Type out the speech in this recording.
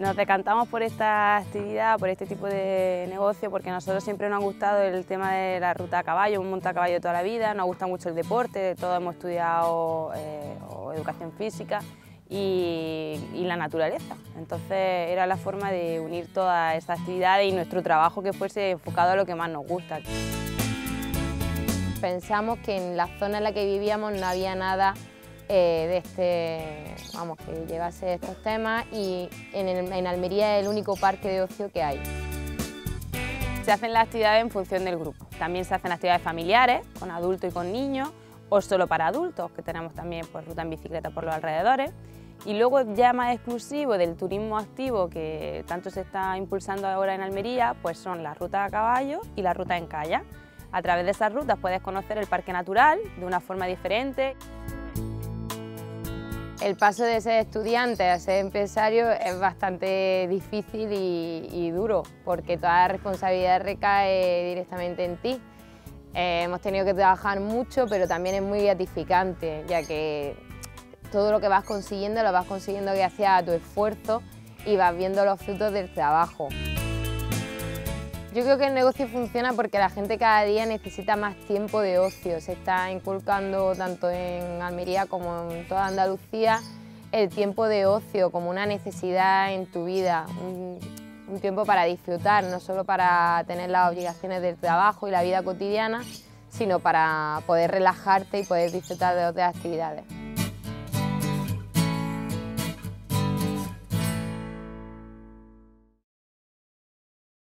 Nos decantamos por esta actividad, por este tipo de negocio, porque a nosotros siempre nos ha gustado el tema de la ruta a caballo, un monta a caballo toda la vida, nos gusta mucho el deporte, todos hemos estudiado educación física y la naturaleza. Entonces era la forma de unir todas estas actividades y nuestro trabajo que fuese enfocado a lo que más nos gusta. Pensamos que en la zona en la que vivíamos no había nada que llevase estos temas, y en Almería es el único parque de ocio que hay. Se hacen las actividades en función del grupo. También se hacen actividades familiares, con adultos y con niños, o solo para adultos, que tenemos también pues, ruta en bicicleta por los alrededores. Y luego ya más exclusivo del turismo activo, que tanto se está impulsando ahora en Almería, pues son las rutas a caballo y las rutas en kayak. A través de esas rutas puedes conocer el parque natural de una forma diferente. El paso de ser estudiante a ser empresario es bastante difícil y duro, porque toda la responsabilidad recae directamente en ti. Hemos tenido que trabajar mucho, pero también es muy gratificante, ya que todo lo que vas consiguiendo lo vas consiguiendo gracias a tu esfuerzo y vas viendo los frutos del trabajo. Yo creo que el negocio funciona porque la gente cada día necesita más tiempo de ocio. Se está inculcando tanto en Almería como en toda Andalucía el tiempo de ocio como una necesidad en tu vida, un tiempo para disfrutar, no solo para tener las obligaciones del trabajo y la vida cotidiana, sino para poder relajarte y poder disfrutar de otras actividades.